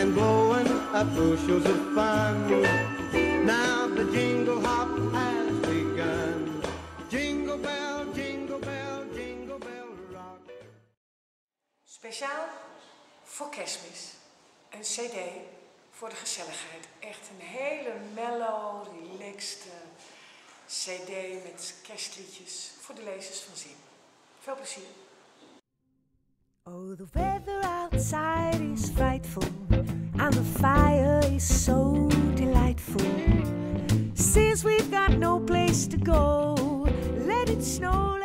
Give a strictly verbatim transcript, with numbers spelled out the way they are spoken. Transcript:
and blowing up bushels of fun. Now the jingle hop has begun. Jingle bell, jingle bell, jingle bell rock. Speciaal voor Kerstmis. Een cd voor de gezelligheid. Echt een hele mellow, relaxed cd met kerstliedjes voor de lezers van Zin. Veel plezier. Oh, the weather outside is frightful, and the fire is so delightful. Since we've got no place to go, let it snow.